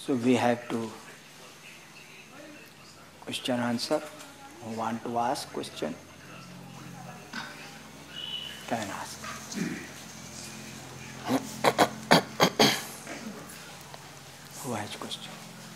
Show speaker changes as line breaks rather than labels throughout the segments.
So we have to question answer. Who want to ask question? Can ask. Who has question?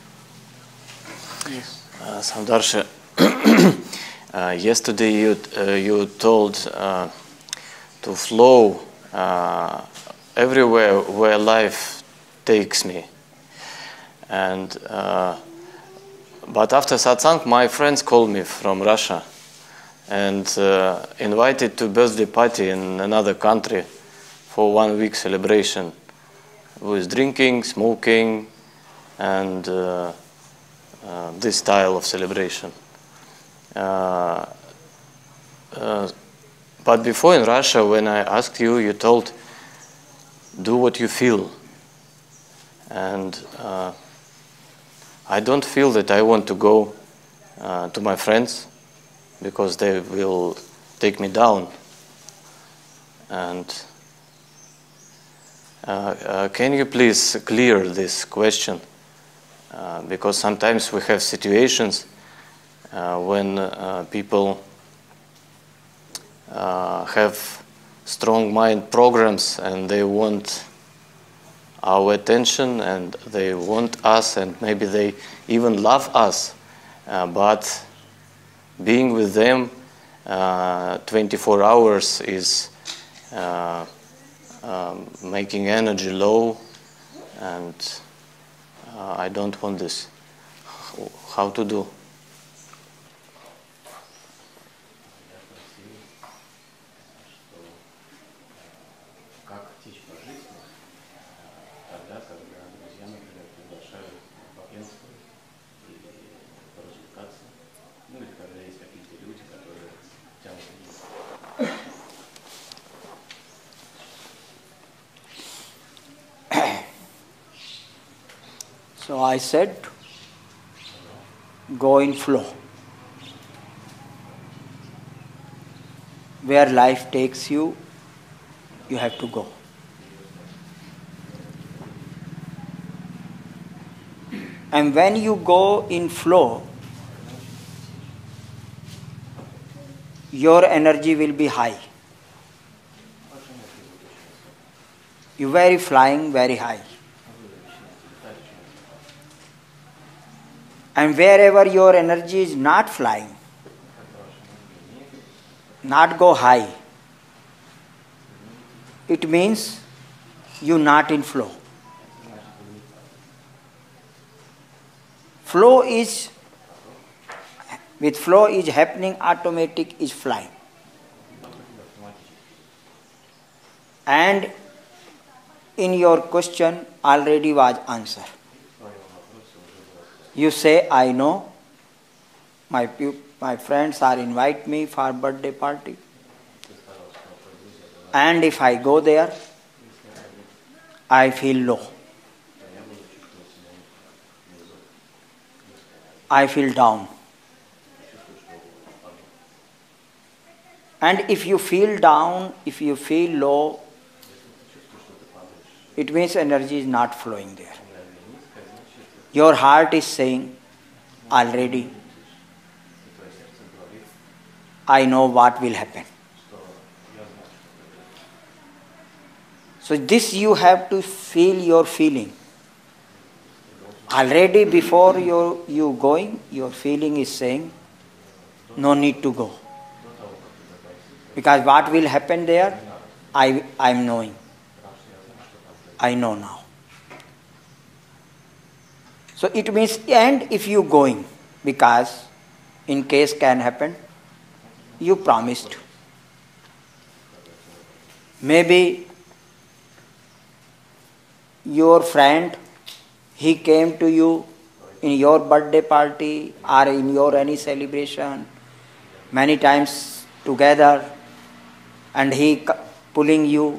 Yes.
Samdarshi, yesterday you told to flow everywhere where life takes me, and but after satsang, my friends called me from Russia and invited to birthday party in another country for 1 week celebration with drinking, smoking, and this style of celebration. But before in Russia, when I asked you, you told, do what you feel. And I don't feel that I want to go to my friends because they will take me down. And can you please clear this question? Because sometimes we have situations when people have strong mind programs and they want our attention and they want us and maybe they even love us, but being with them 24 hours is making energy low, and I don't want this. How to do?
So I said, go in flow. Where life takes you, you have to go. And when you go in flow, your energy will be high. You very flying very high. And wherever your energy is not flying, not go high, it means you not in flow. With flow is happening, automatic is flying. And in your question already was answer. You say, I know, my friends are invite me for birthday party. And if I go there, I feel low. I feel down. And if you feel down, if you feel low, it means energy is not flowing there. Your heart is saying, already, I know what will happen. So this you have to feel your feeling. Already before you going, your feeling is saying, no need to go. Because what will happen there, I am knowing. I know now. So it means, and if you going, because in case can happen, you promised. Maybe your friend, he came to you in your birthday party or in your any celebration, many times together, and he pulling you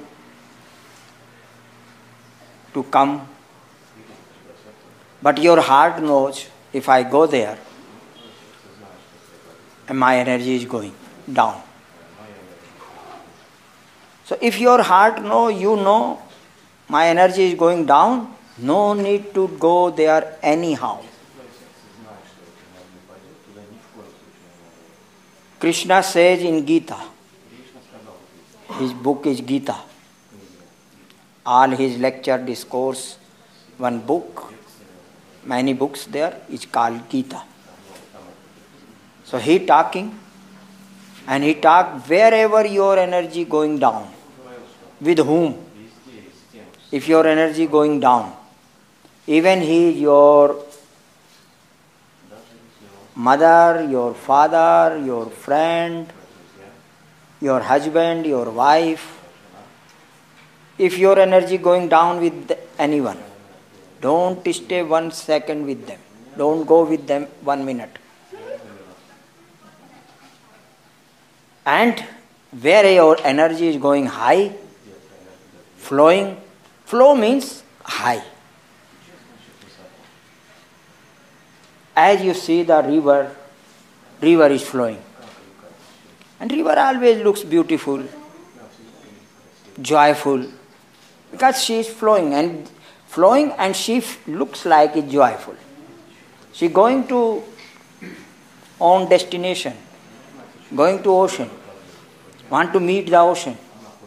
to come. But your heart knows, if I go there, and my energy is going down. So if your heart know, you know, my energy is going down, No need to go there anyhow. Krishna says in Gita, his book is Gita. All his lecture, discourse, one book, many books there, is called Gita. So he talking, and he talk wherever your energy going down. With whom? If your energy going down, even he is your mother, your father, your friend, your husband, your wife, if your energy going down with anyone, don't stay 1 second with them. Don't go with them 1 minute. And where your energy is going high, flowing, flow means high. As you see the river is flowing. And river always looks beautiful, joyful, because she is flowing and she looks like it's joyful. She going to own destination, going to ocean, want to meet the ocean.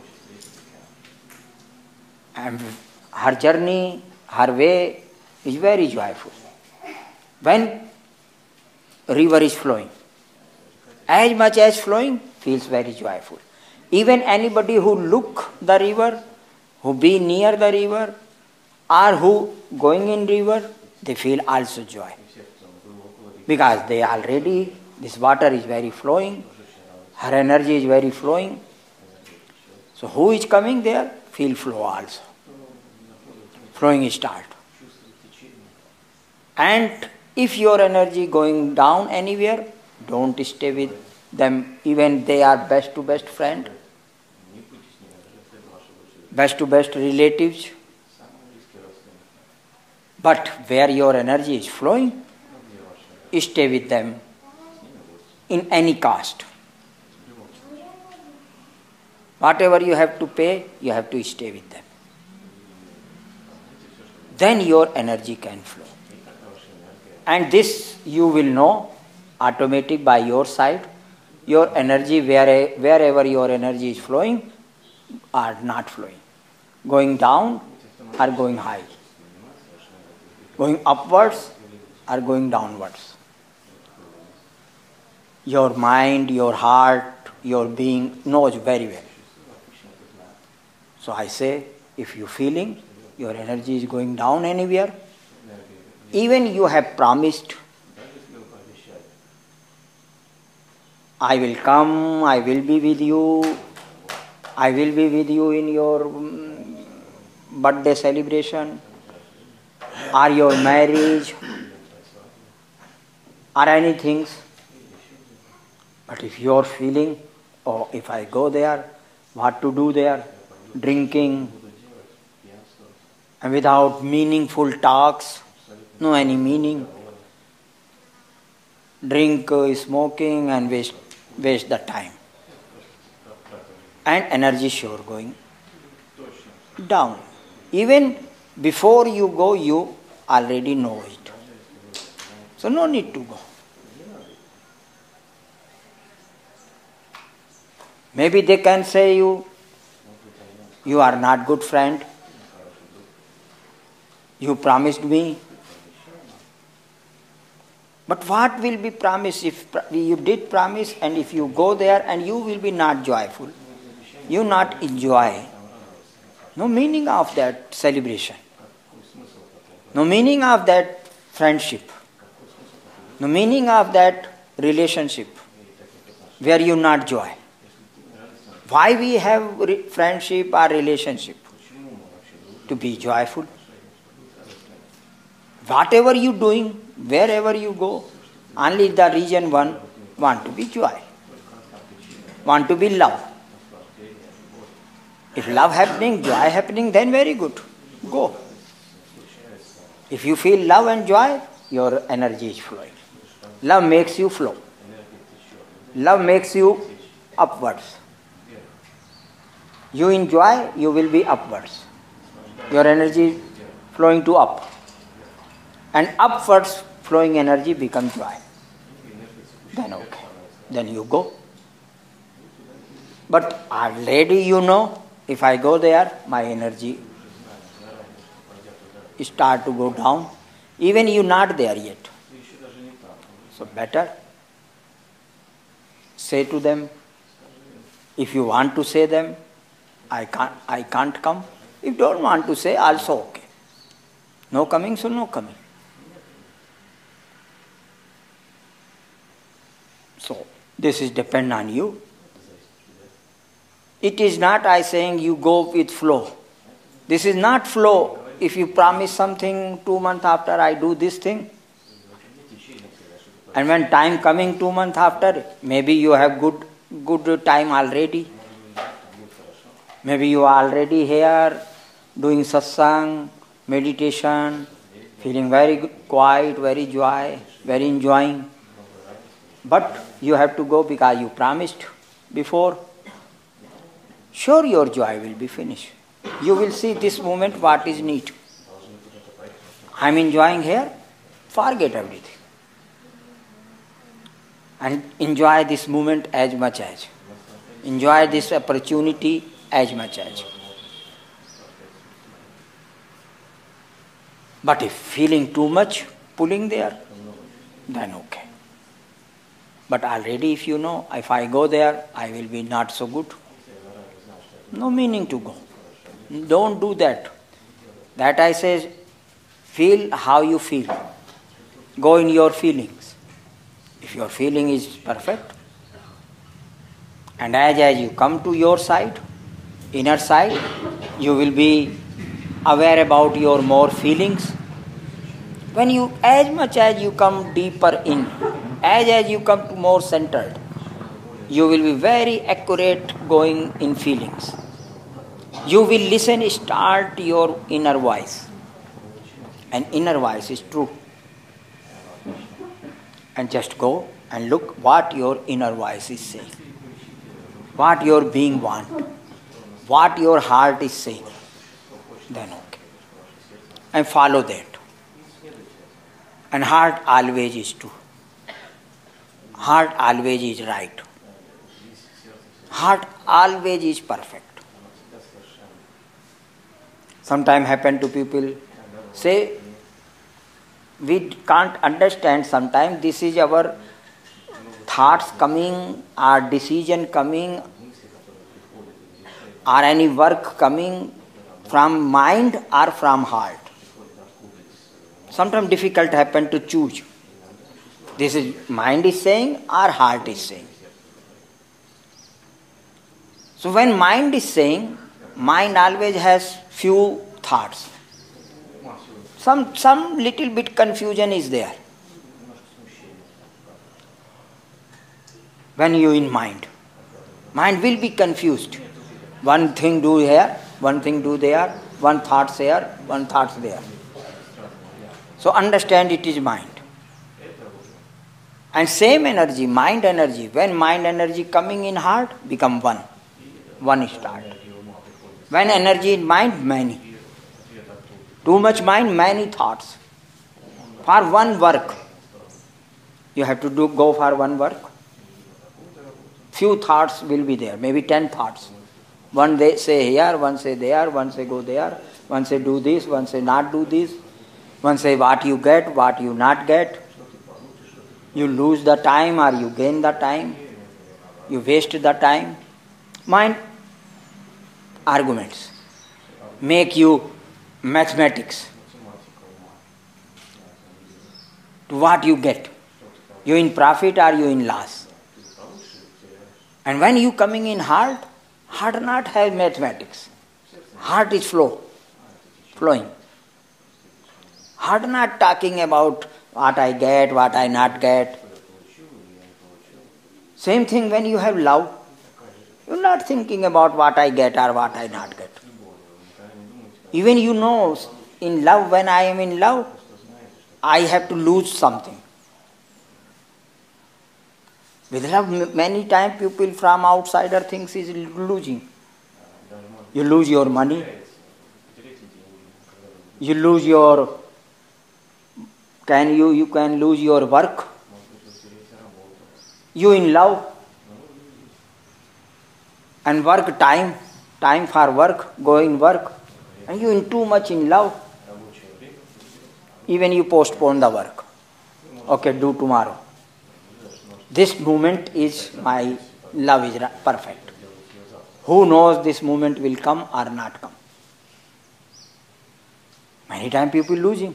And her journey, her way is very joyful. When river is flowing, as much as flowing, feels very joyful. Even anybody who look the river, who be near the river, or who going in river, they feel also joy. Because they already, this water is very flowing, her energy is very flowing. So who is coming there, feel flow also. Flowing start. And if your energy going down anywhere, don't stay with them, even they are best to best friend, best to best relatives. But where your energy is flowing, stay with them in any cost. Whatever you have to pay, you have to stay with them. Then your energy can flow. And this you will know automatic by your side. Your energy, wherever your energy is flowing, or not flowing. Going down or going high. Going upwards or going downwards. Your mind, your heart, your being knows very well. So I say, if you feeling your energy is going down anywhere, even you have promised, I will come, I will be with you, I will be with you in your birthday celebration, or your marriage, or anything. But if you are feeling, oh, if I go there, what to do there? Drinking, and without meaningful talks, no any meaning. Drink, smoking, and waste the time. And energy sure going down. Even before you go, you already know it. So no need to go. Maybe they can say you are not good friend. You promised me. But what will be promised if you did promise and if you go there and you will be not joyful? You not enjoy. No meaning of that celebration. No meaning of that friendship. No meaning of that relationship where you not joy. Why we have friendship or relationship? To be joyful. Whatever you doing, wherever you go, only the reason one want to be joy. Want to be love. If love happening, joy happening, then very good. Go. If you feel love and joy, your energy is flowing. Love makes you flow. Love makes you upwards. You enjoy, you will be upwards. Your energy flowing to up. And upwards flowing energy becomes joy. Then okay. Then you go. But already you know, if I go there, my energy start to go down. Even you not there yet. So better say to them, if you want to say them, I can't come. If don't want to say, also okay. No coming, so no coming. So this is depend on you. It is not I saying you go with flow. This is not flow. If you promise something 2 months after I do this thing, and when time coming 2 months after, maybe you have good time already. Maybe you are already here doing satsang, meditation, feeling very quiet, very joy, very enjoying. But you have to go because you promised before. Sure, your joy will be finished. You will see this moment what is need. I am enjoying here, forget everything. And enjoy this moment as much as. Enjoy this opportunity as much as. But if feeling too much, pulling there, then okay. But already if you know, if I go there, I will be not so good. No meaning to go. Don't do that. That I say, feel how you feel. Go in your feelings. If your feeling is perfect, and as you come to your side, inner side, you will be aware about your more feelings. When you, as much as you come deeper in, as you come to more centered, you will be very accurate going in feelings. You will listen, start your inner voice. And inner voice is true. And just go and look what your inner voice is saying. What your being want. What your heart is saying. Then okay. And follow that. And heart always is true. Heart always is right. Heart always is perfect. Sometimes happen to people, say, we can't understand sometimes this is our thoughts coming, our decision coming, or any work coming from mind or from heart. Sometimes difficult happen to choose. This is mind is saying or heart is saying. So when mind is saying, mind always has few thoughts. Some little bit confusion is there. When you in mind will be confused. One thing do here, one thing do there, one thoughts here, one thoughts there. So understand it is mind. And same energy, mind energy, when mind energy coming in heart, become one. One start. When energy in mind, many. Too much mind, many thoughts. For one work, you have to go for one work. Few thoughts will be there, maybe 10 thoughts. One they say here, one say there, one say go there, one say do this, one say not do this, one say what you get, what you not get. You lose the time or you gain the time. You waste the time. Mind arguments make you mathematics. To what you get. You in profit or you in loss. And when you coming in heart not have mathematics. Heart is flowing. Heart not talking about what I get, what I not get. Same thing when you have love. You're not thinking about what I get or what I not get. Even you know, in love, when I am in love, I have to lose something. With love, many times people from outsider things is losing. You lose your money. You lose your, you can lose your work. You in love and work time for work, go in work, and you in too much in love. Even you postpone the work. Okay, do tomorrow. This moment is my love is perfect. Who knows this moment will come or not come? Many times people losing.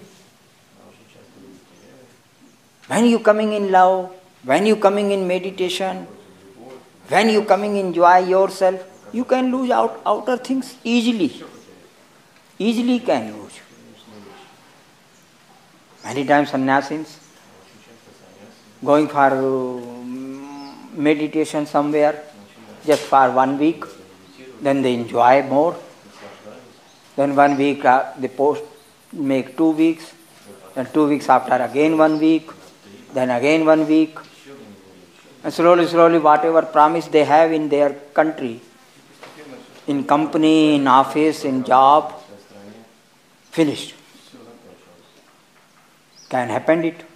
When you coming in love, when you coming in meditation, when you coming enjoy yourself, you can lose outer things easily. Easily can lose. Many times sannyasis going for meditation somewhere just for 1 week, then they enjoy more. Then 1 week they make 2 weeks, then 2 weeks after again 1 week, then again 1 week. And slowly whatever promise they have in their country, in company, in office, in job, finished. Can happen it.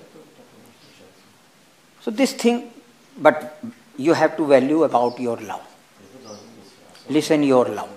So this thing, but you have to value about your love. Listen your love.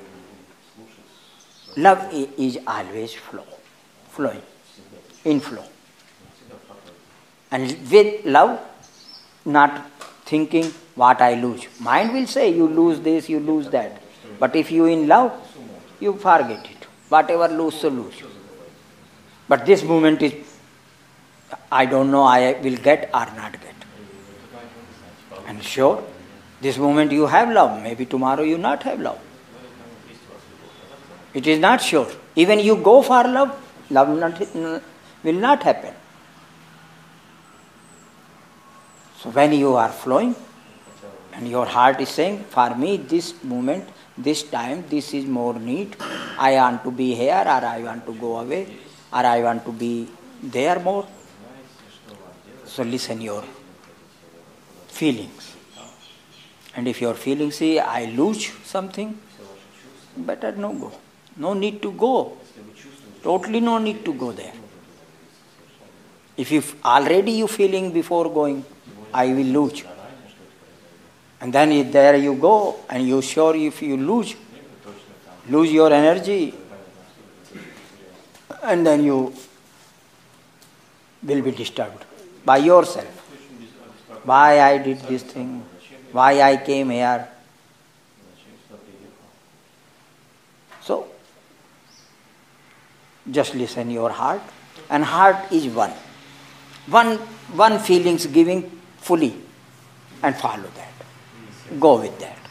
Love is always flowing, in flow. And with love, not thinking what I lose. Mind will say you lose this, you lose that. But if you in love, you forget it. Whatever lose, so lose. But this moment is, I don't know I will get or not get. And sure, this moment you have love, maybe tomorrow you not have love. It is not sure. Even you go for love, will not happen. So when you are flowing, and your heart is saying, for me this moment, this time, this is more need. I want to be here, or I want to go away, or I want to be there more. So listen your feelings. And if your feelings say, I lose something, better no go. No need to go. Totally no need to go there. If you already you feeling before going, I will lose. And then there you go, and you sure if you lose your energy, and then you will be disturbed by yourself. Why I did this thing? Why I came here? So, just listen your heart, and heart is one. One feelings giving fully, and follow that. Go with that.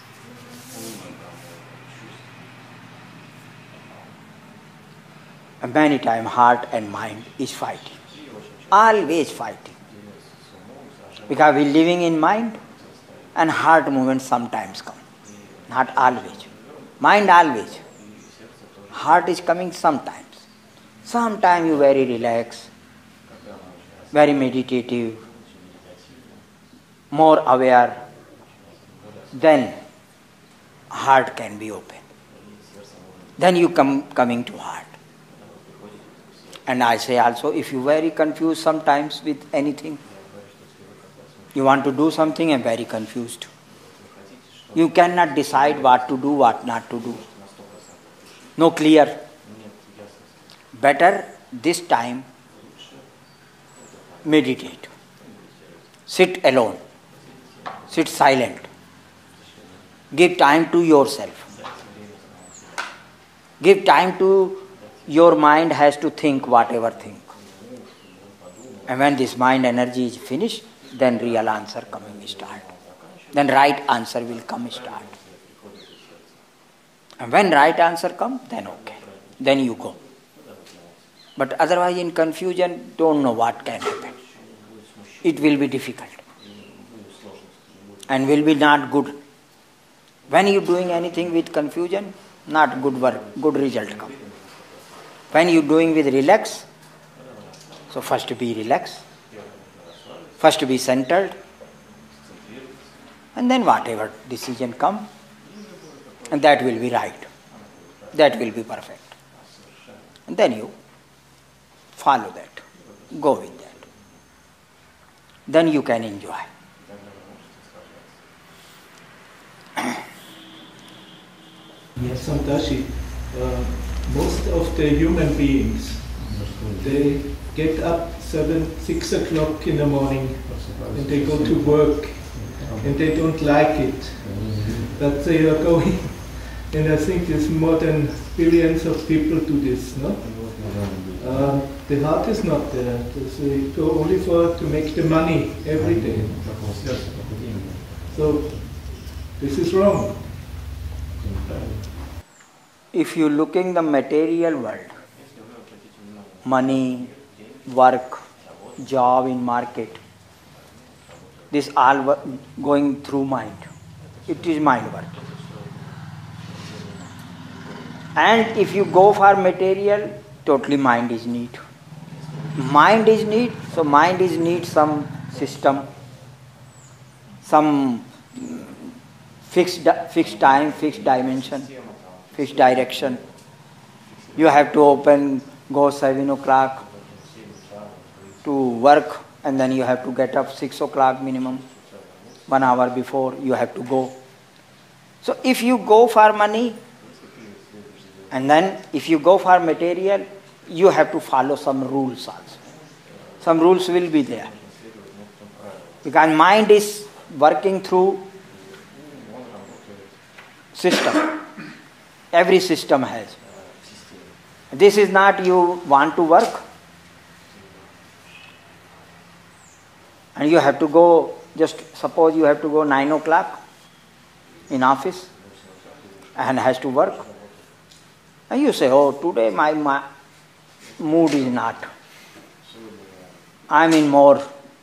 And many times heart and mind is fighting. Always fighting. Because we living in mind, and heart movements sometimes come. Not always. Mind always. Heart is coming sometimes. Sometimes you very relaxed, very meditative, more aware. Then heart can be open. Then you coming to heart. And I say also, if you very confused sometimes with anything, you want to do something and very confused. You cannot decide what to do, what not to do. No clear. Better this time meditate. Sit alone. Sit silent. Give time to yourself. Give time to your mind has to think whatever think. And when this mind energy is finished, then real answer coming start. Then right answer will come start. And when right answer come, then okay. Then you go. But otherwise in confusion, don't know what can happen. It will be difficult. And will be not good. When you doing anything with confusion, not good work, good result come. When you doing with relax, so first be relaxed, first be centered, and then whatever decision come, and that will be right, that will be perfect. And then you follow that, go with that. Then you can enjoy.
Yes, Samdarshi, most of the human beings, they get up 6 o'clock in the morning and they go to work and they don't like it, but they are going, and I think there's more than billions of people do this, no? The heart is not there, they go only to make the money every day. So this is wrong.
If you look in the material world, money, work, job in market, this all going through mind. It is mind work. And if you go for material, totally mind is need. Mind is need, so mind is need some system, some fixed time, fixed dimension, fixed direction. You have to go 7 o'clock to work, and then you have to get up 6 o'clock minimum. 1 hour before you have to go. So if you go for money, and then if you go for material, you have to follow some rules also. Some rules will be there. Because mind is working through system. Every system has. This is not you want to work, and you have to go, just suppose you have to go 9 o'clock in office and has to work. And you say, oh, today my mood is not. I'm in more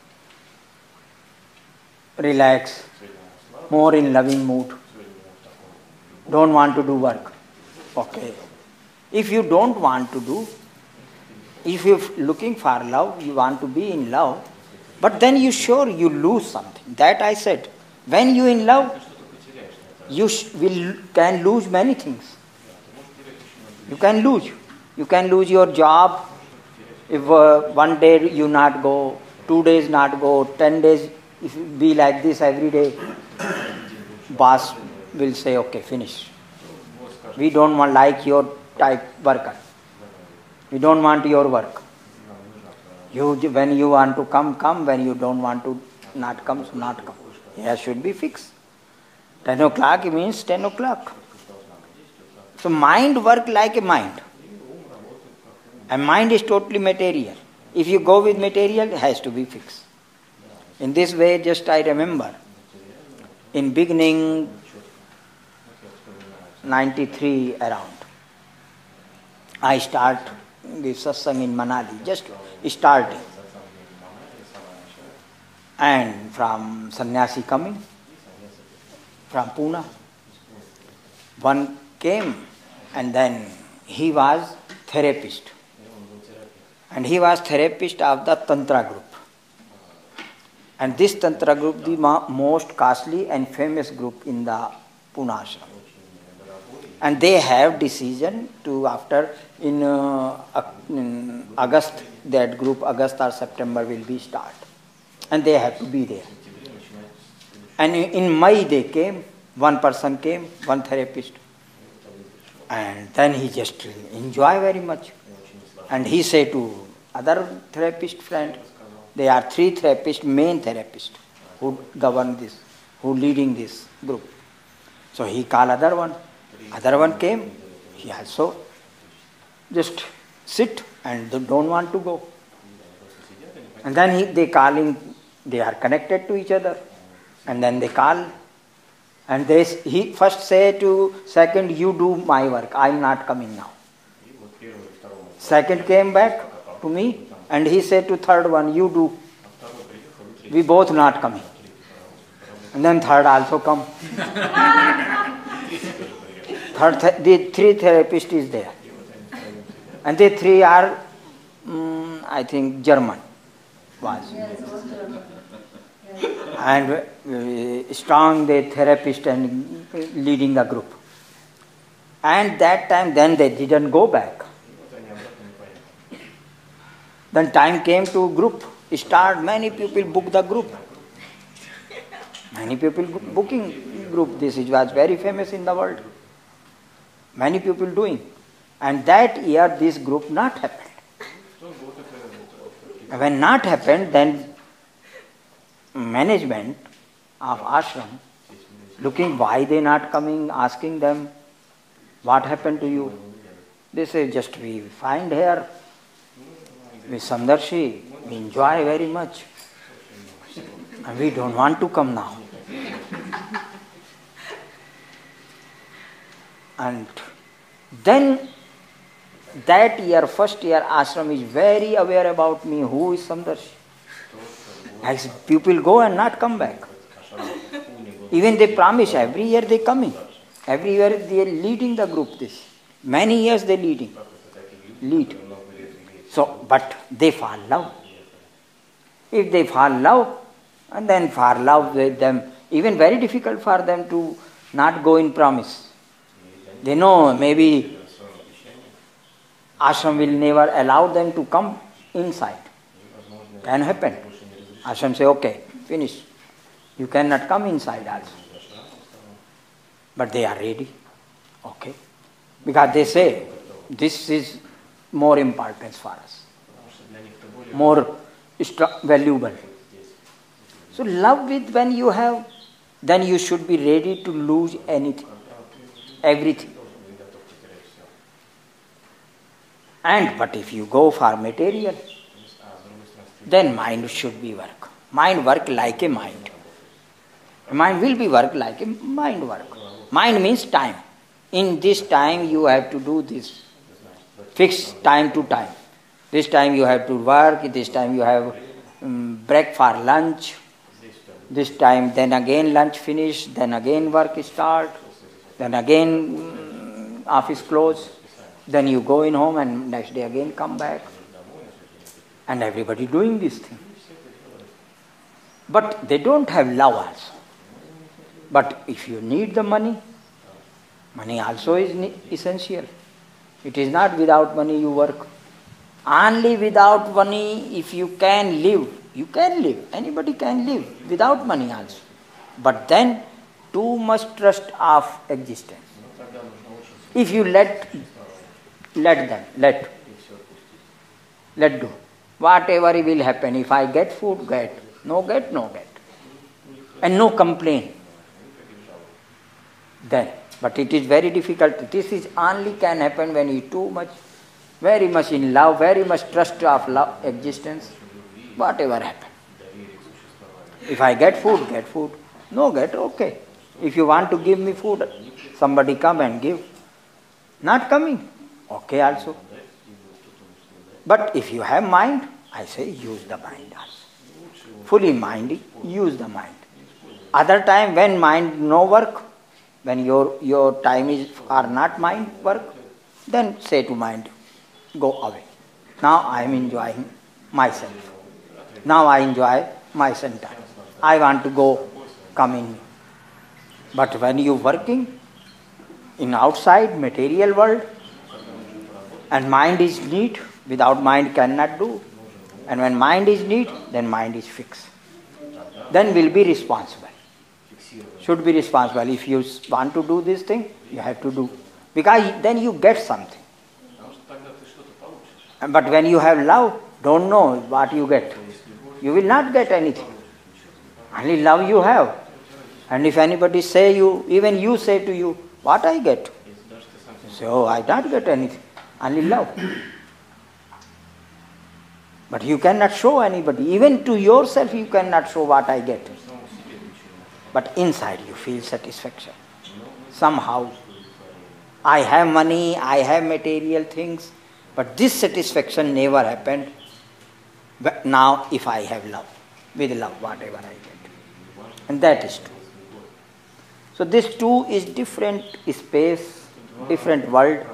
relaxed, more in loving mood. Don't want to do work. Okay. If you don't want to do, if you're looking for love, you want to be in love, but then you sure you lose something. That I said. When you in love, you can lose many things. You can lose. You can lose your job. If 1 day you not go, 2 days not go, 10 days, if you be like this every day, boss will say, okay, finish. We don't want like your type worker. We don't want your work. When you want to come, come. When you don't want to not come, so not come. Here should be fixed. 10 o'clock means 10 o'clock. So mind work like a mind. And mind is totally material. If you go with material, it has to be fixed. In this way, just I remember, in beginning, 93 around, I start the Satsang in Manali, just starting. And from sannyasi coming, from Pune, one came, and then he was therapist. And he was therapist of the Tantra group. And this Tantra group, the most costly and famous group in the Pune ashram. And they have decision to, after in August, that group, August or September will be start. And they have to be there. And in May they came, one person came, one therapist. And then he just enjoy very much. And he said to other therapist friend, there are 3 therapists, main therapists, who govern this, who leading this group. So he called other one. Other one came, he also just sit and don't want to go. And then they calling, they are connected to each other. And then they call. And he first say to second, you do my work, I am not coming now. Second came back to me and he said to third one, you do. We both not coming. And then third also come. The 3 therapists is there. And the 3 are, I think, German was. And strong the therapist and leading the group. And that time then they didn't go back. Then time came to group start. Many people book the group. Many people booking group. This was very famous in the world. Many people doing. And that year this group not happened. When not happened, then management of ashram looking why they not coming, asking them what happened to you. They say just we find here with Samdarshi, we enjoy very much and we don't want to come now. And then that year, first year, ashram is very aware about me, who is Samdarshi. As people go and not come back. Even they promise, every year they coming. Every year they are leading the group this. Many years they lead. So, but they fall love. If they fall love, and then fall love with them, even very difficult for them to not go in promise. They know maybe ashram will never allow them to come inside. Can happen. Ashram say, okay, finish. You cannot come inside also. But they are ready. Okay. Because they say, this is more importance for us. More valuable. So love with when you have, then you should be ready to lose anything. Everything. But if you go for material, then mind should be work. Mind work like a mind. Mind will be work like a mind work. Mind means time. In this time you have to do this. Fixed time to time. This time you have to work, this time you have break for lunch. This time then again lunch finish, then again work start, then again office close. Then you go in home and next day again come back. And everybody doing this thing. But they don't have love also. But if you need the money, money also is essential. It is not without money you work. Only without money, if you can live, you can live. Anybody can live without money also. But then too much trust of existence. If you let do. Whatever will happen, if I get food, get. No get. And no complain. Then, but it is very difficult. This is only can happen when you too much, very much in love, very much trust of love, existence, whatever happen. If I get food, get food. No get, okay. If you want to give me food, somebody come and give. Not coming, okay also. But if you have mind, I say use the mind also. Fully mind, use the mind. Other time when mind no work, when your time is or not mind work, then say to mind, go away. Now I am enjoying myself. Now I enjoy my center. I want to go, come in me. But when you working in outside material world, and mind is need, without mind cannot do. And when mind is need, then mind is fixed. Then will be responsible. Should be responsible. If you want to do this thing, you have to do. Because then you get something. But when you have love, don't know what you get. You will not get anything. Only love you have. And if anybody say you, even you say to you, what I get? You say, oh, I don't get anything. Only love. But you cannot show anybody. Even to yourself you cannot show what I get. But inside you feel satisfaction. Somehow. I have money, I have material things, but this satisfaction never happened. But now if I have love, with love, whatever I get. And that is true. So this too is different space, different world.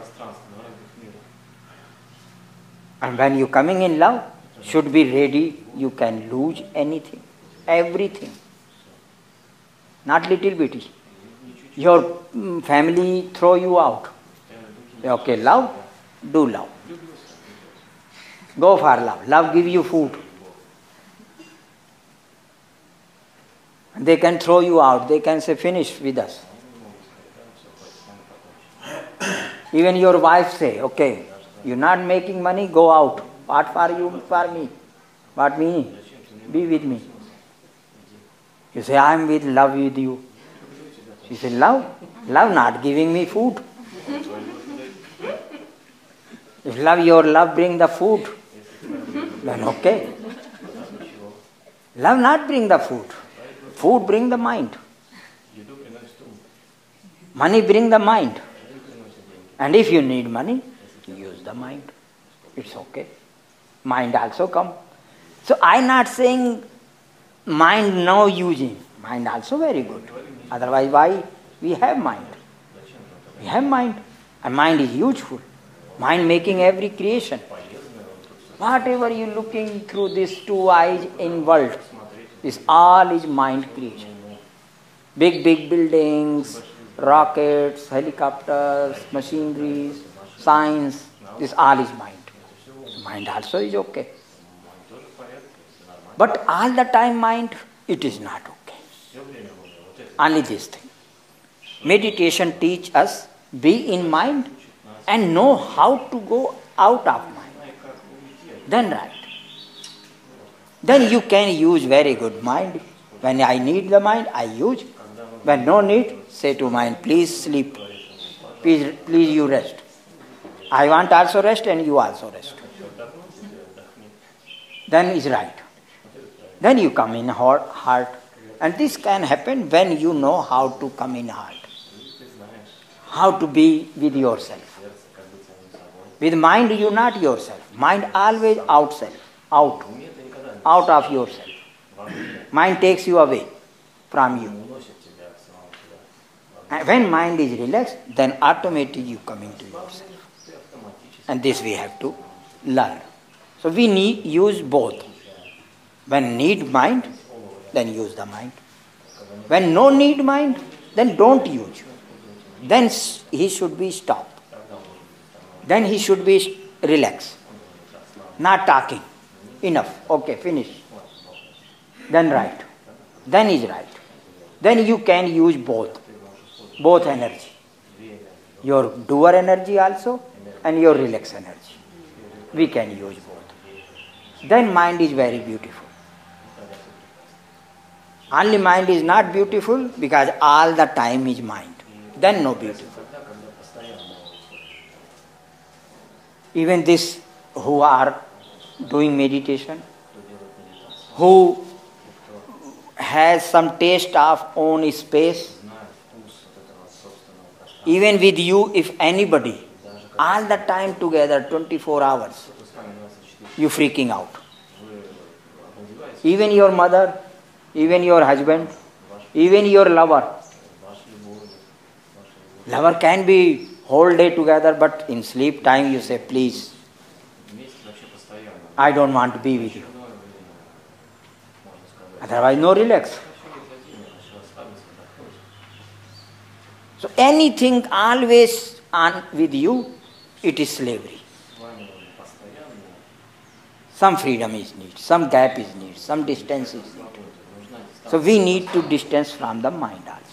And when you coming in love, should be ready, you can lose anything, everything. Not little bitty. Your family throw you out. Okay, love, do love. Go for love. Love give you food. They can throw you out. They can say, finish with us. Even your wife say, okay, you're not making money, go out. What for you, for me? What me? Be with me. You say, I am with love with you. She said, love? Love not giving me food. If your love bring the food, then okay. Love not bring the food. Food bring the mind. Money bring the mind. And if you need money, use the mind. It's okay. Mind also come. So I'm not saying mind no using. Mind also very good. Otherwise why we have mind? We have mind. And mind is useful. Mind making every creation. Whatever you looking through these two eyes in world, this all is mind creation. Big buildings, rockets, helicopters, machineries, science, this all is mind. Mind also is okay. But all the time mind, it is not okay. Only this thing. Meditation teach us be in mind and know how to go out of mind. Then right. Then you can use very good mind. When I need the mind, I use. When no need, say to mind, please sleep. Please you rest. I want also rest and you also rest. Then is right. Then you come in heart. And this can happen when you know how to come in heart. How to be with yourself. With mind you not yourself. Mind always outside. Out of yourself. Mind takes you away from you. And when mind is relaxed, then automatically you come into yourself. And this we have to learn. So we use both. When need mind, then use the mind. When no need mind, then don't use. Then he should be stopped. Then he should be relaxed. Not talking. Enough. Okay, finish. Then right. Then is right. Then you can use both. Both energy. Your doer energy also and your relaxed energy. We can use both. Then mind is very beautiful. Only mind is not beautiful because all the time is mind. Then no beautiful. Even this who are doing meditation, who has some taste of own space, even with you, if anybody, all the time together, 24 hours, you freaking out. Even your mother, even your husband, even your lover. Lover can be whole day together, but in sleep time you say, please, I don't want to be with you. Otherwise, no relax. So anything always on with you, it is slavery. Some freedom is needed, some gap is needed, some distance is needed. So we need to distance from the mind also.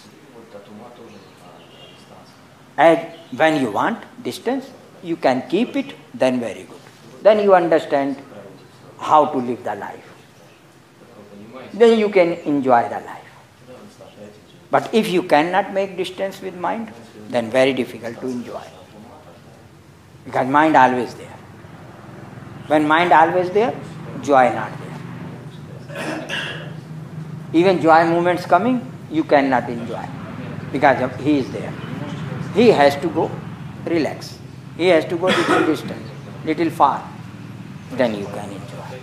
And when you want distance, you can keep it, then very good. Then you understand how to live the life. Then you can enjoy the life. But if you cannot make distance with mind, then very difficult to enjoy. Because mind always there. When mind always there, joy not there. Even joy moments coming, you cannot enjoy. Because he is there. He has to go relax. He has to go little distance, little far. Then you can enjoy.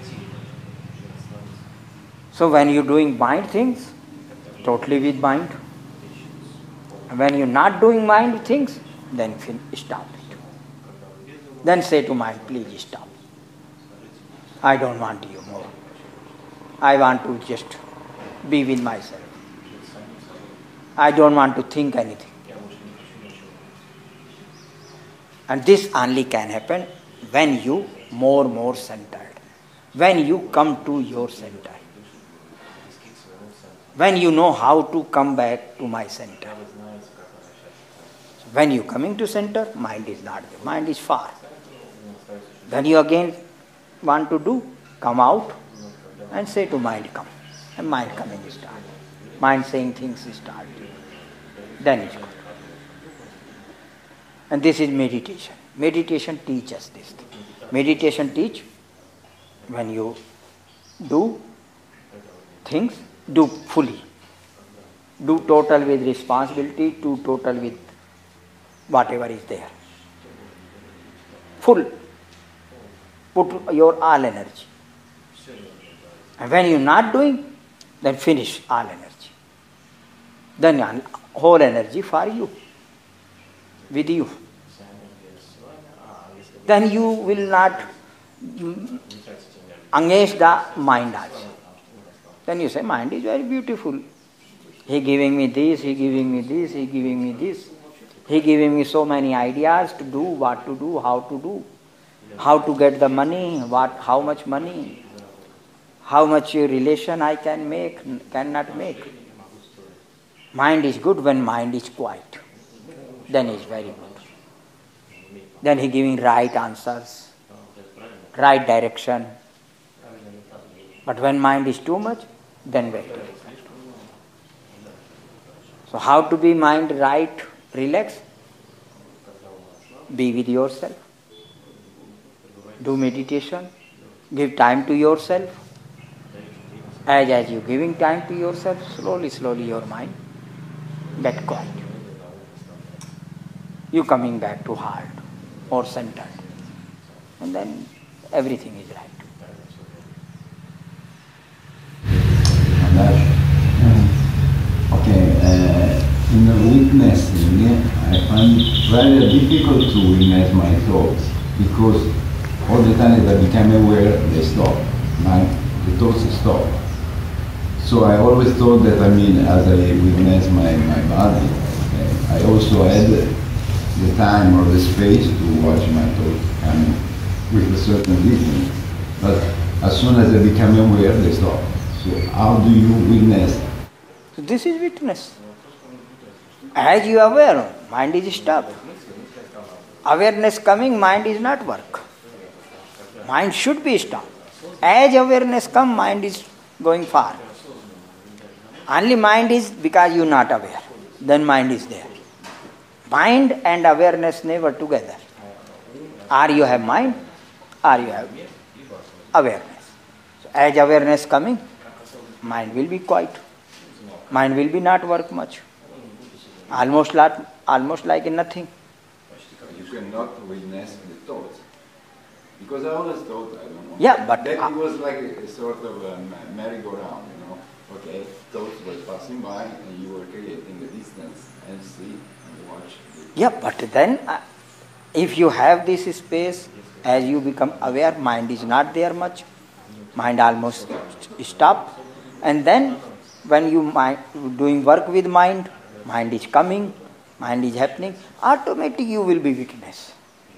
So when you're doing mind things, totally with mind. When you're not doing mind things, then stop it. Then say to mind, please stop. I don't want you more. I want to just be with myself. I don't want to think anything. And this only can happen when you more centered. When you come to your center, when you know how to come back to my center. When you coming to center, mind is not there, mind is far. Then you again want to do, come out and say to mind, come. And mind coming start. Mind saying things start. Then it's good. And this is meditation. Meditation teaches this thing. Meditation teach when you do things, do fully. Do total with responsibility, do total with whatever is there. Full. Put your all energy. And when you're not doing, then finish all energy. Then whole energy for you, with you. Then you will not engage the mind also. Then you say, mind is very beautiful. He giving me this, he giving me this, he giving me this. He giving me so many ideas to do, what to do, how to get the money, how much money, how much relation I can make, cannot make. Mind is good when mind is quiet. Then it's very good. Then he giving right answers, right direction. But when mind is too much, then very difficult. So how to be mind right, relax? Be with yourself. Do meditation. Give time to yourself. As you giving time to yourself, slowly your mind get quiet. You coming back to heart or centered. And then everything is right.
In witnessing, I find it very difficult to witness my thoughts because all the time that I become aware, they stop. The thoughts stop. So I always thought that, as I witness my body, I also had the time or the space to watch my thoughts coming with a certain rhythm. But as soon as I become aware, they stop. So how do you witness?
So this is witness. As you are aware, mind is stopped. Awareness coming, mind is not work. Mind should be stopped. As awareness come, mind is going far. Only mind is because you are not aware. Then mind is there. Mind and awareness never together. Or you have mind, or you have awareness. So as awareness coming, mind will be quiet. Mind will be not work much. Almost like nothing.
You cannot witness the thoughts. Because I always thought, I don't know.
Yeah, but
that it was like a sort of a merry-go-round, Okay, thoughts were passing by and you were creating the distance and see and watch.
Yeah, but then if you have this space, as you become aware, mind is not there much. Mind almost stop. And then when you doing work with mind is coming, mind is happening, automatically you will be witness.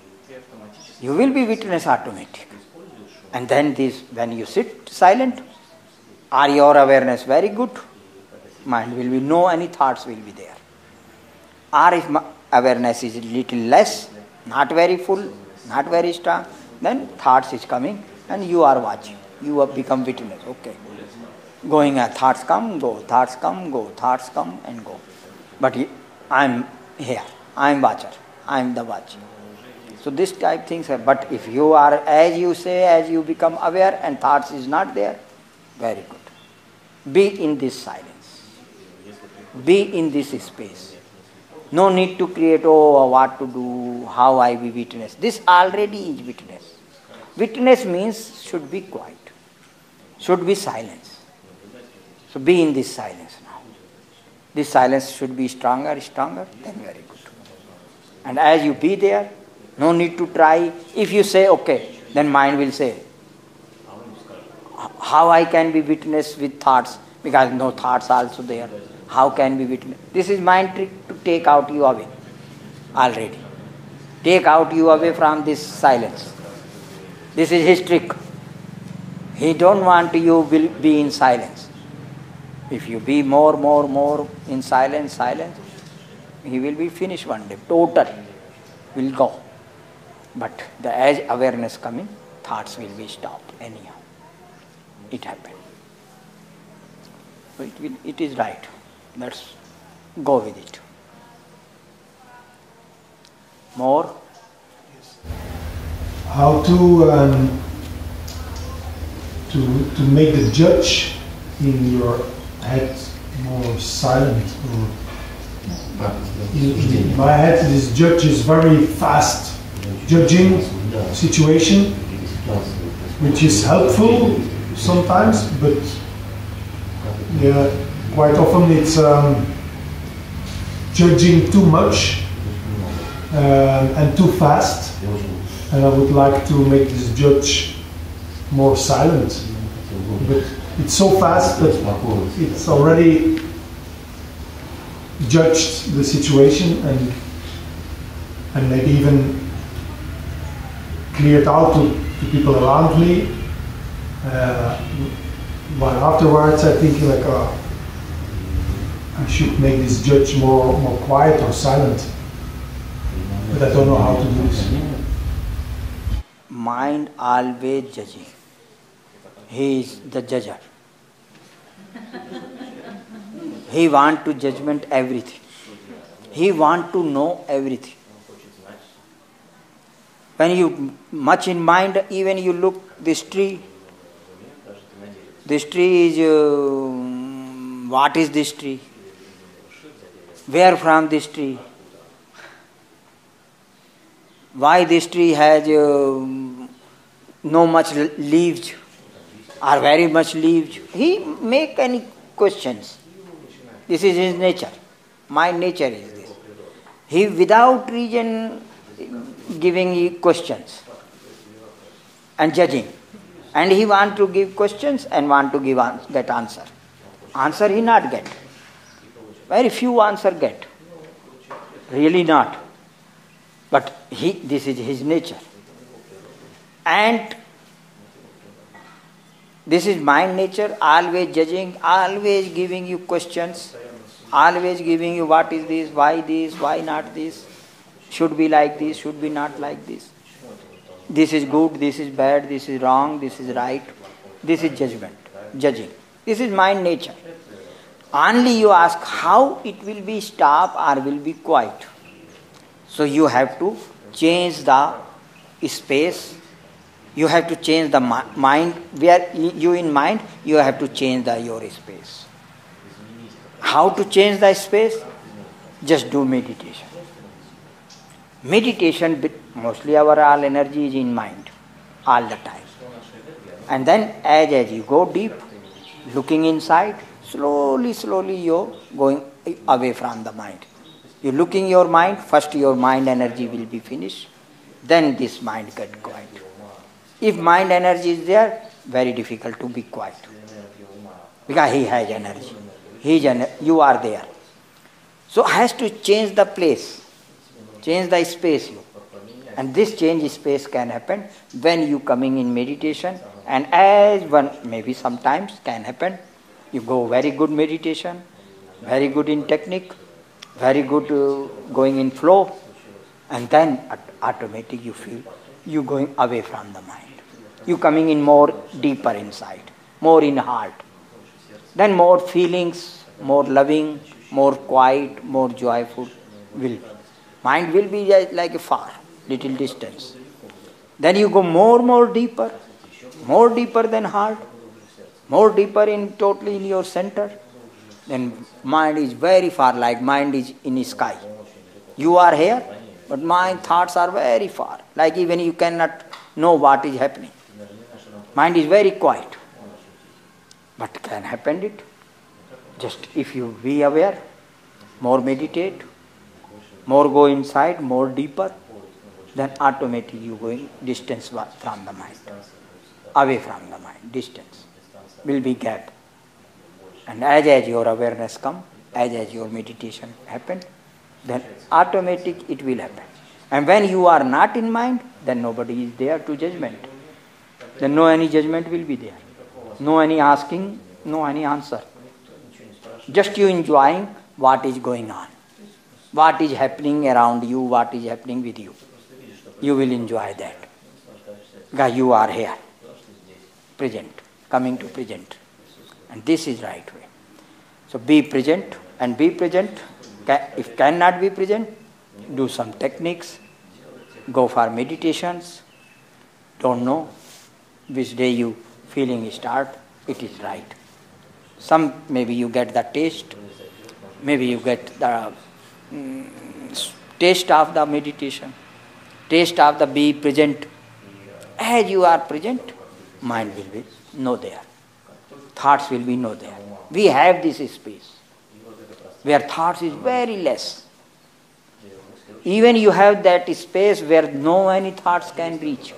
You will be witness automatic. And then when you sit silent, are your awareness very good? Mind will be no any thoughts will be there. Or if awareness is little less, not very full, not very strong, then thoughts is coming and you are watching. You have become witness. Okay. Going thoughts come, go, thoughts come, go, thoughts come and go. But I am here, I am watcher, I am the watcher. So this type things are, but if you are, as you say, as you become aware and thoughts is not there, very good. Be in this silence. Be in this space. No need to create, what to do, how I be witness. This already is witness. Witness means should be quiet, should be silence. So be in this silence now. This silence should be stronger, then very good. And as you be there, no need to try. If you say, okay, then mind will say, how I can be witness with thoughts? Because no thoughts also there. How can be witness? This is mind trick to take out you away. Already. Take out you away from this silence. This is his trick. He don't want you will be in silence. If you be more in silence, he will be finished one day. Total will go. But as awareness coming, thoughts will be stopped anyhow. It happened. So it is right. Let's go with it. More?
How to make the judge in your head more silent? Or in my head, this judge is very fast judging situation, which is helpful sometimes, but yeah, quite often it's judging too much and too fast. And I would like to make this judge more silent. But it's so fast that it's already judged the situation and maybe even cleared out to people around me. But afterwards I think like I should make this judge more quiet or silent. But I don't know how to do this.
Mind always judging. He is the judger. He want to judgment everything. He want to know everything. When you much in mind, even you look this tree. This tree is what is this tree? Where from this tree? Why this tree has no much leaves or very much leaves? He make any questions. This is his nature. My nature is this. He without reason giving you questions and judging. And he want to give questions and want to get answer. Answer he not get. Very few answer get. Really not. But this is his nature. And this is mind nature, always judging, always giving you questions, always giving you what is this, why not this, should be like this, should be not like this. This is good, this is bad, this is wrong, this is right. This is judgment, judging. This is mind nature. Only you ask how it will be stop or will be quiet. So you have to change the space. You have to change the mind. Where you in mind, you have to change your space. How to change the space? Just do meditation. Meditation, mostly our all energy is in mind, all the time. And then as you go deep, looking inside, slowly you're going away from the mind. You're looking your mind, first your mind energy will be finished, then this mind get quiet. If mind energy is there, very difficult to be quiet. Because he has energy. You are there. So has to change the place, change the space. And this change space can happen when you coming in meditation, and as one maybe sometimes can happen, you go very good meditation, very good in technique, very good going in flow, and then automatically you feel you going away from the mind. You coming in more deeper inside, more in heart. Then more feelings, more loving, more quiet, more joyful will be. Mind will be like a far, little distance. Then you go more deeper than heart, more deeper in totally in your center. Then mind is very far, like mind is in the sky. You are here, but mind thoughts are very far, like even you cannot know what is happening. Mind is very quiet. But can happen it. Just if you be aware, more meditate, more go inside, more deeper, then automatically you going distance from the mind, away from the mind, distance will be gap. And as your awareness come, as your meditation happen, then automatic it will happen. And when you are not in mind, then nobody is there to judgment. Then no any judgment will be there. No any asking, no any answer. Just you enjoying what is going on. What is happening around you, what is happening with you. You will enjoy that. Because you are here. Present. Coming to present. And this is right way. So be present and be present. If cannot be present, do some techniques. Go for meditations. Don't know which day you feeling start. It is right. Some maybe you get the taste. Maybe you get the taste of the meditation. Taste of the be present. As you are present, mind will be no there. Thoughts will be no there. We have this space where thoughts is very less. Even you have that space where no any thoughts can reach.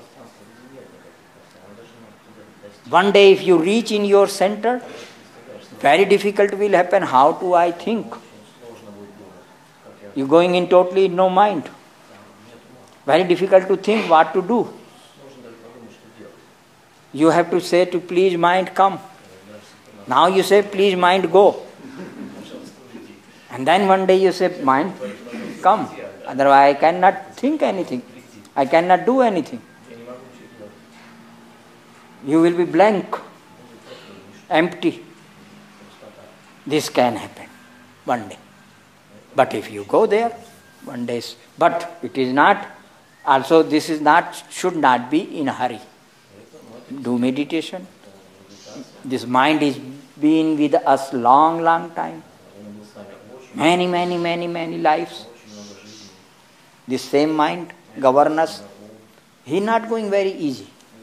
One day if you reach in your center, very difficult will happen. How do I think? You going in totally no mind. Very difficult to think what to do. You have to say to please mind come. Now you say please mind go. And then one day you say mind come. Otherwise I cannot think anything. I cannot do anything. You will be blank, empty. This can happen one day. But if you go there, one day, but it is not, also this is not, should not be in a hurry. Do meditation. This mind is been with us long, long time. Many lives. This same mind govern us. He is not going very easy.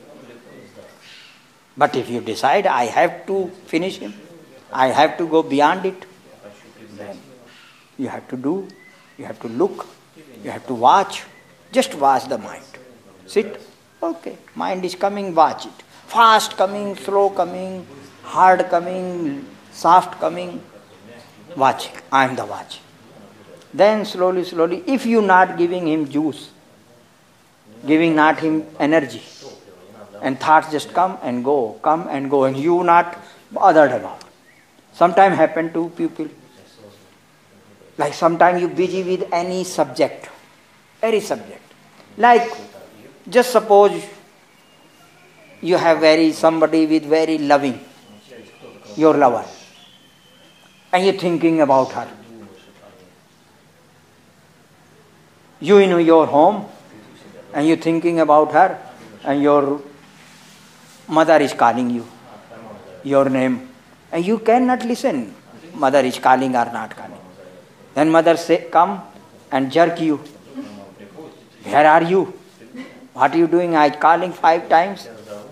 But if you decide, I have to finish him, I have to go beyond it, then you have to do, you have to look, you have to watch. Just watch the mind. Sit, okay, mind is coming, watch it. Fast coming, slow coming, hard coming, soft coming. Watching, I am the watch. Then slowly, if you not giving him juice, giving not him energy, and thoughts just come and go, and you not bothered about. Sometimes happen to people. Like sometimes you busy with any subject, any subject. Like, just suppose you have somebody with very loving, your lover, and you're thinking about her. You in your home, and you're thinking about her, and your mother is calling you, your name, and you cannot listen. Mother is calling or not calling. Then mother say, come and jerk you. Where are you? What are you doing? I calling 5 times.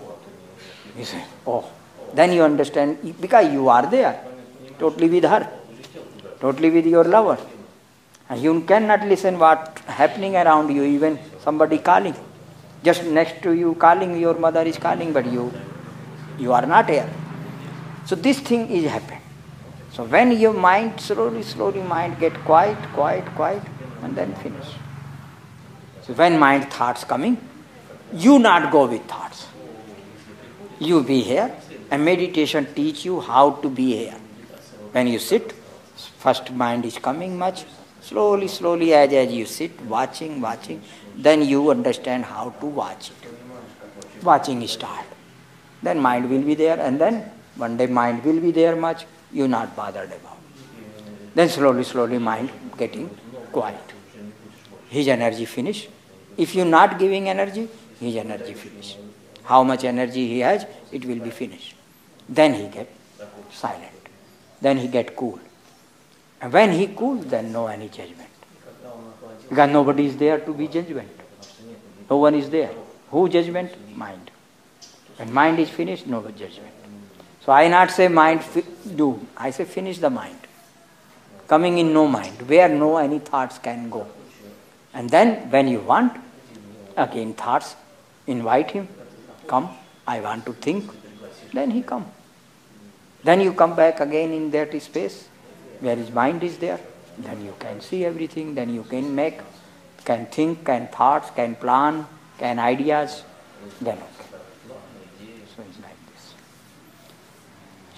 You say, oh. Then you understand, because you are there, totally with her, totally with your lover. And you cannot listen what happening around you, even somebody calling. Just next to you calling, your mother is calling, but you are not here. So this thing is happening. So when your mind, slowly mind get quiet, and then finish. So when mind thoughts coming, you not go with thoughts. You be here, and meditation teach you how to be here. When you sit, first mind is coming much, slowly as you sit, watching, then you understand how to watch it. Watching start. Then mind will be there, and then one day mind will be there much, you not bothered about. Then slowly mind getting quiet. His energy finish. If you not giving energy, his energy finish. How much energy he has, it will be finished. Then he get silent. Then he get cool. And when he cool, then no any judgment. Because nobody is there to be judgment. No one is there. Who judgment? Mind. When mind is finished, no judgment. So I not say mind do. I say finish the mind. Coming in no mind, where no any thoughts can go. And then when you want, again thoughts, invite him. Come, I want to think. Then he come. Then you come back again in that space where his mind is there. Then you can see everything. Then you can make, can think, can thoughts, can plan, can ideas. Then okay.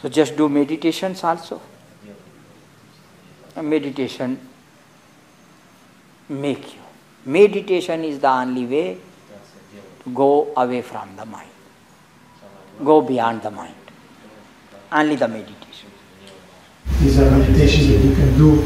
So just do meditations also. And meditation make you. Meditation is the only way to go away from the mind. Go beyond the mind. Only the meditation.
These are meditations that you can do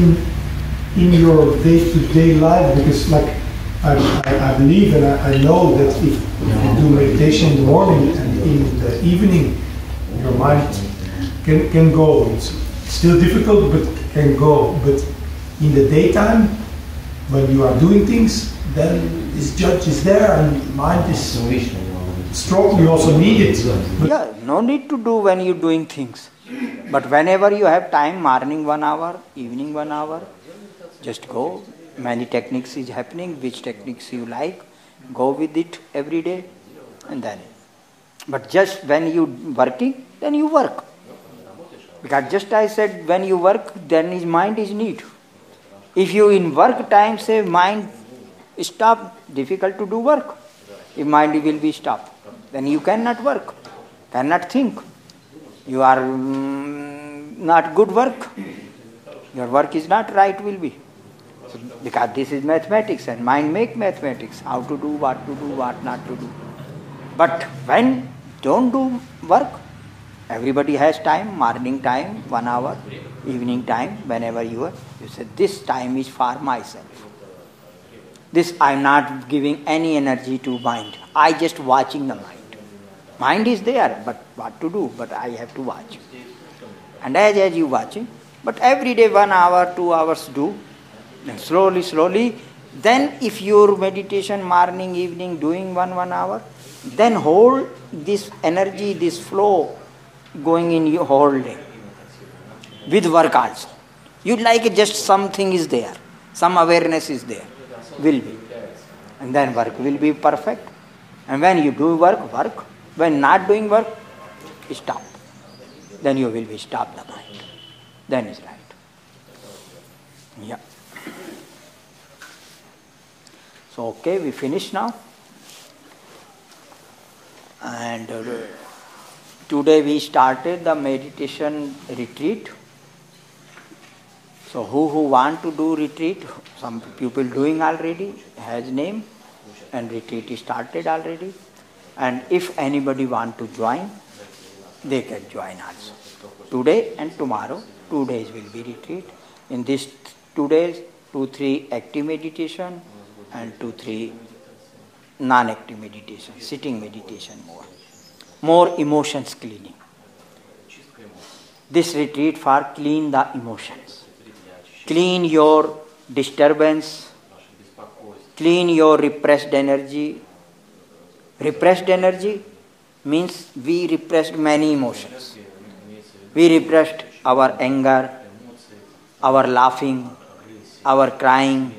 in your day-to-day life, because like I believe and I know that if you do meditation in the morning and in the evening, your mind can go. It's still difficult, but can go. But in the daytime, when you are doing things, then this judge is there and mind is strong. You also need it.
Yeah, no need to do when you're doing things. But whenever you have time, morning 1 hour, evening 1 hour, just go. Many techniques is happening, which techniques you like, go with it every day, and then. But just when you working, then you work. Because just I said, when you work, then his mind is need. If you in work time say mind stop, difficult to do work. If mind will be stopped, then you cannot work, cannot think. You are not good work. Your work is not right will be. So, because this is mathematics and mind make mathematics. How to do, what not to do. But when don't do work, everybody has time, morning time, 1 hour, evening time, whenever you say, this time is for myself. This I am not giving any energy to mind. I just watching the mind. Mind is there, but what to do? But I have to watch. And as you watching, but every day 1 hour, 2 hours do, then slowly, then if your meditation morning, evening doing 1 hour, then hold this energy, this flow going in your whole day. With work also. You like just something is there, some awareness is there, will be. And then work will be perfect. And when you do work. When not doing work, stop. Then you will be stop the mind. Then is right. Yeah. So okay, we finish now. And today we started the meditation retreat. So who want to do retreat? Some people doing already, has name, and retreat is started already. And if anybody want to join, they can join also. Today and tomorrow, 2 days will be retreat. In these 2 days, 2-3 active meditation and 2-3 non-active meditation, sitting meditation more. More emotions cleaning. This retreat for clean the emotions. Clean your disturbance. Clean your repressed energy. Repressed energy means we repressed many emotions. We repressed our anger, our laughing, our crying,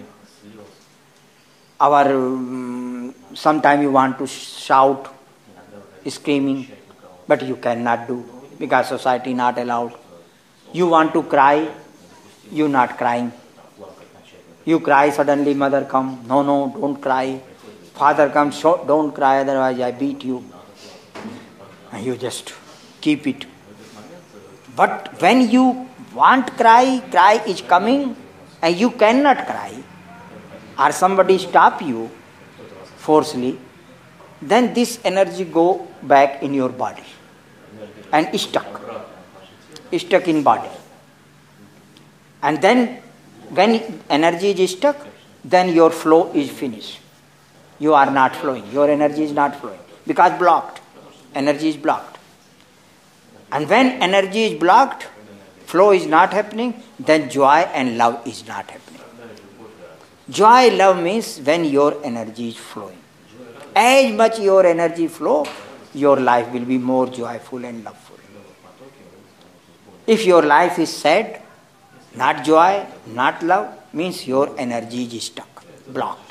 our sometimes you want to shout, screaming, but you cannot do because society not allowed. You want to cry, you not crying. You cry, suddenly mother come, no, don't cry. Father comes, don't cry, otherwise I beat you. And you just keep it. But when you want cry is coming and you cannot cry, or somebody stop you forcefully, then this energy go back in your body and stuck in body. And then when energy is stuck, then your flow is finished. You are not flowing. Your energy is not flowing because blocked. Energy is blocked. And when energy is blocked, flow is not happening, then joy and love is not happening. Joy, love means when your energy is flowing. As much your energy flow, your life will be more joyful and loveful. If your life is sad, not joy, not love, means your energy is stuck, blocked.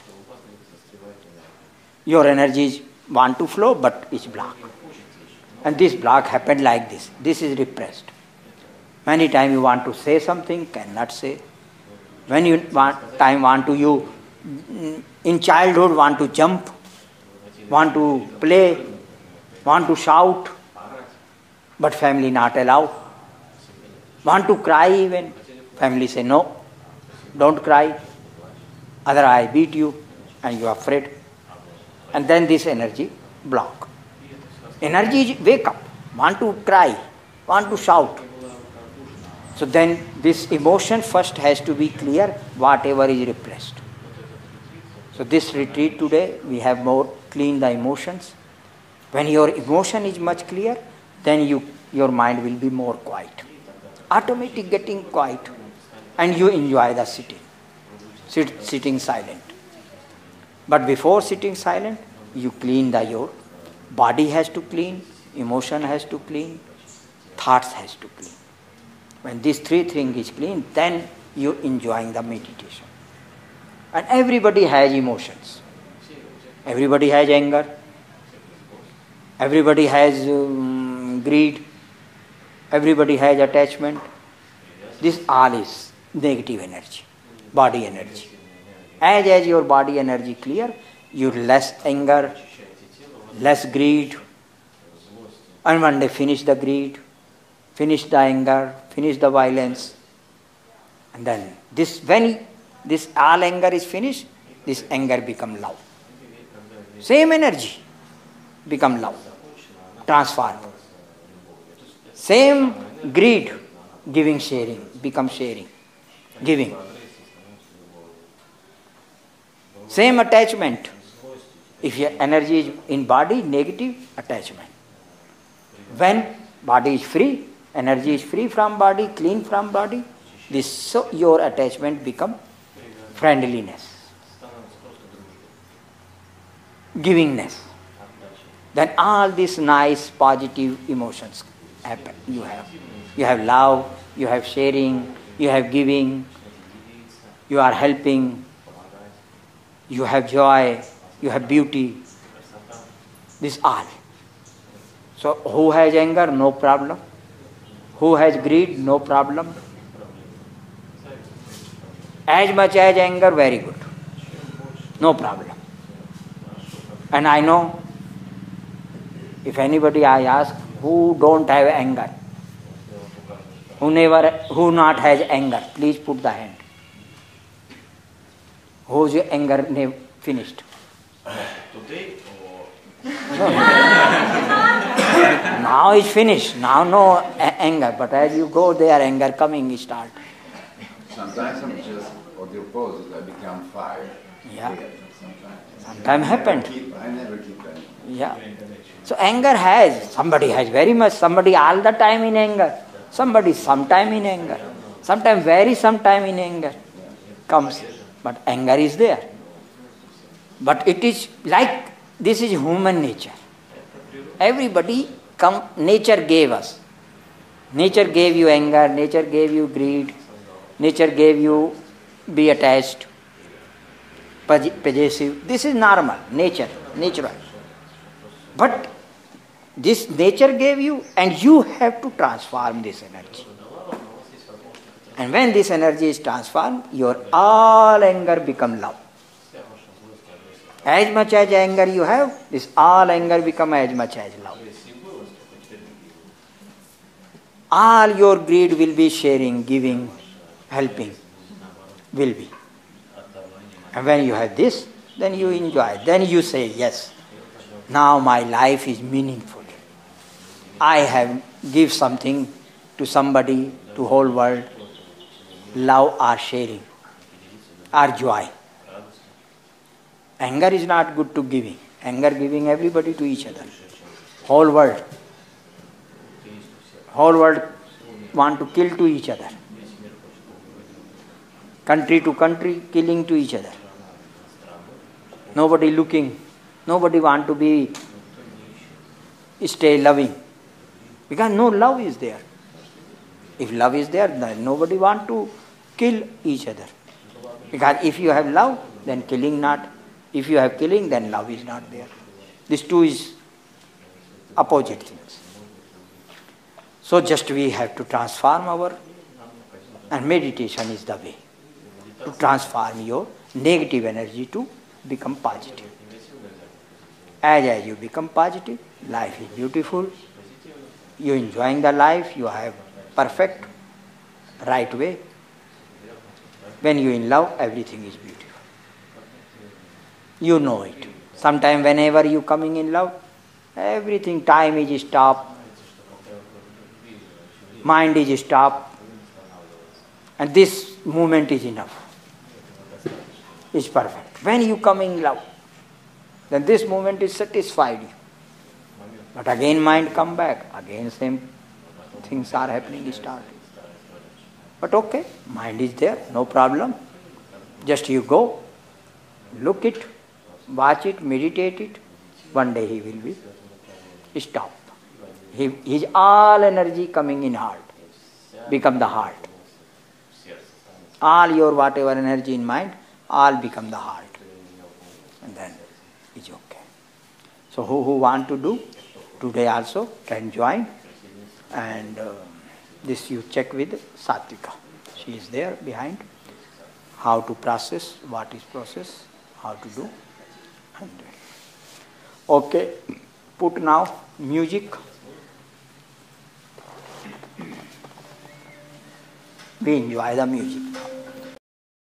Your energies want to flow, but it's blocked. And this block happened like this. This is repressed. Many times you want to say something, cannot say. When you want to, you in childhood want to jump, want to play, want to shout, but family not allow. Want to cry even, family say no, don't cry, other I beat you and you are afraid. And then this energy block. Energy is wake up, want to cry, want to shout. So then this emotion first has to be clear, whatever is repressed. So this retreat today, we have more clean the emotions. When your emotion is much clear, then your mind will be more quiet. Automatic getting quiet, and you enjoy the sitting. Sitting silent. But before sitting silent, you clean your body has to clean, emotion has to clean, thoughts has to clean. When these three things is clean, then you enjoying the meditation. And everybody has emotions. Everybody has anger. Everybody has greed. Everybody has attachment. This all is negative energy, body energy. As your body energy clear, you less anger, less greed, and one day finish the greed, finish the anger, finish the violence. And then when this all anger is finished, this anger become love. Same energy become love, transform. Same greed, giving, sharing, become sharing, giving. Same attachment. If your energy is in body, negative attachment. When body is free, energy is free from body, clean from body, so your attachment become friendliness, givingness. Then all these nice positive emotions happen. You have love, you have sharing, you have giving, you are helping, you have joy, you have beauty. This all. So who has anger? No problem. Who has greed? No problem. As much as anger, very good. No problem. And I know, if anybody I ask, who don't have anger? Who not has anger? Please put the hand. Whose anger finished?
Today
No. Now it's finished. Now no anger. But as you go there, anger coming start.
Sometimes I'm just on the opposite. I become fire.
Yeah. Sometimes happened.
I never keep anger.
Yeah. So anger somebody has very much, somebody all the time in anger, somebody sometime in anger, sometimes very sometime in anger comes. But anger is there. But it is like, this is human nature. Everybody nature gave us. Nature gave you anger, nature gave you greed, nature gave you be attached, possessive. This is normal, natural. But this nature gave you, and you have to transform this energy. And when this energy is transformed, your all anger become love. As much as anger you have, this all anger become as much as love. All your greed will be sharing, giving, helping, will be. And when you have this, then you enjoy. Then you say, yes, now my life is meaningful. I have give something to somebody, to whole world. Love or sharing, or joy. Anger is not good to giving. Anger giving everybody to each other. Whole world want to kill to each other. Country to country killing to each other. Nobody looking. Nobody want to stay loving. Because no love is there. If love is there, then nobody want to kill each other. Because if you have love, then killing not. If you have killing, then love is not there. These two is opposite things. So just we have to transform and meditation is the way to transform your negative energy to become positive. As you become positive, life is beautiful. you enjoying the life, you have perfect, right way. When you in love, everything is beautiful. You know it. Sometime whenever you coming in love, everything, time is stopped, mind is stopped, and this movement is enough. It's perfect. When you come in love, then this movement is satisfied you. But again mind come back, again same things are happening, start. But okay, mind is there, no problem. Just you go, look it, watch it, meditate it. One day he will be stopped. His all energy coming in heart, become the heart. All your whatever energy in mind, all become the heart. And then it's okay. So who want to do, today also can join. And this you check with Satvika. She is there behind. How to process, what is process, how to do. And okay, put now music. We enjoy the music now.